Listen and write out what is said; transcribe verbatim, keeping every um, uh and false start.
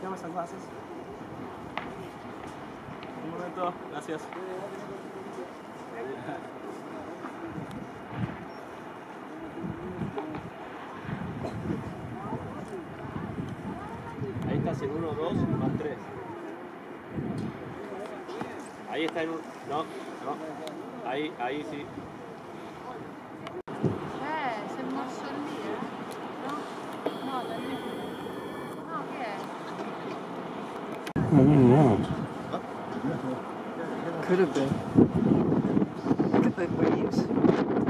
Dame sunglasses. Un momento, gracias. Ahí está, seguro dos más tres. Ahí está en un... No, no. Ahí, ahí sí. Eh, si è mosso lì, eh? No? No, da lì. No, che è? I don't know. Could have been. Could have been waves.